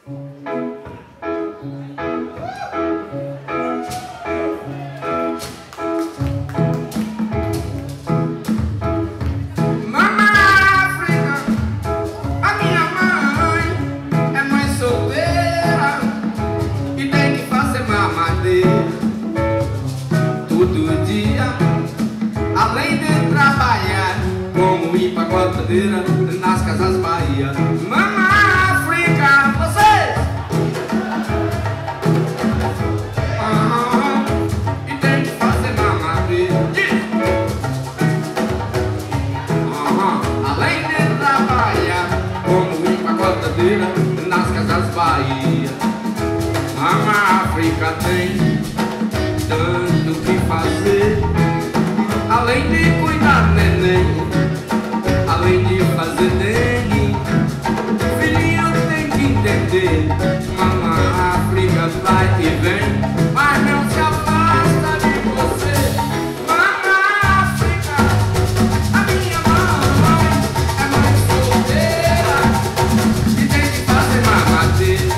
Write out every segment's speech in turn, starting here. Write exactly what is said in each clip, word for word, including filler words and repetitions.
Nas casas Bahia, Mama África, vocês! Ah, e tem que fazer mamadeira. Ah, além de trabalhar como empacotadeira nas casas Bahia, Mama África tem tanto que fazer, além de cuidar do neném. Além de fazer dengue, filhinho tem que entender. Mama África vai e vem, mas não se afasta de você. Mama África, a minha mamãe é mãe solteira e tem que fazer mamadeira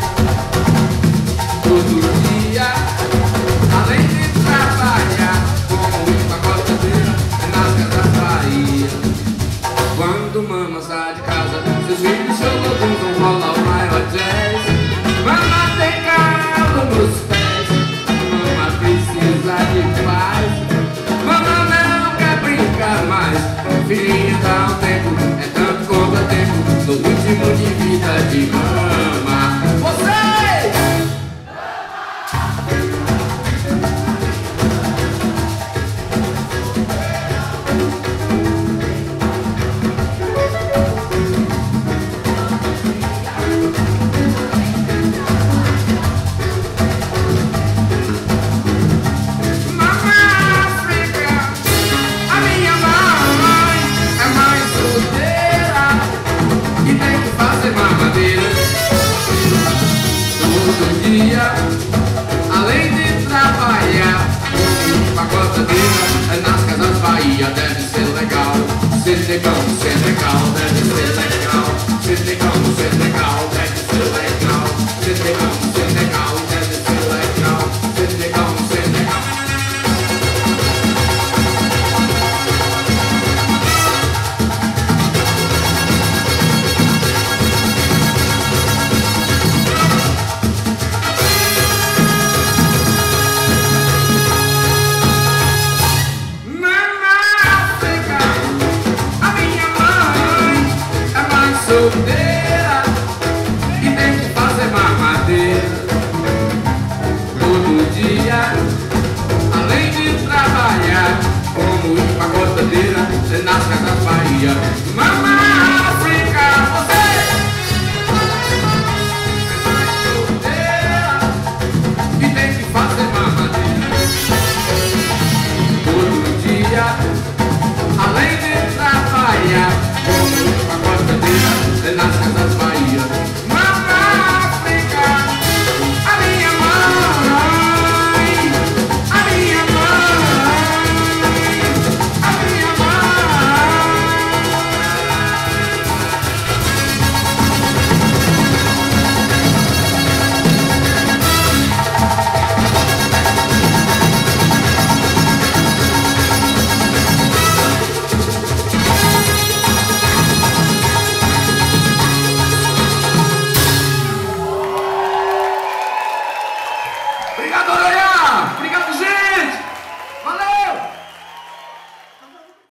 todo dia. Além de trabalhar como empacotadeira nas casas Bahia. Quando mama sai de casa, seus filhos jogam com rola o maior jazz. Mama tem calo nos pés, mama precisa de paz. Mama não quer brincar mais, filhinha dá um tempo, é tanto quanto é tempo no último de vida de mama. Vocês! Além de trabalhar como empacotadeira nas casas Bahia, deve ser legal. Ser legal, ser legal, deve ser legal. Ser legal, ser legal, deve ser legal. Ser legal, ser legal, deve ser legal. Ser legal, ser legal. Solteira e tem que fazer mamadeira todo dia. Além de trabalhar como empacotadeira nas casas Bahia. Mama África, você é mais solteira e tem que fazer mamadeira todo dia. Além de trabalhar como empacotadeira nas casas Bahia. Mama África, a minha mãe, a minha mãe, a minha Obrigado, Höröyá! Obrigado, gente!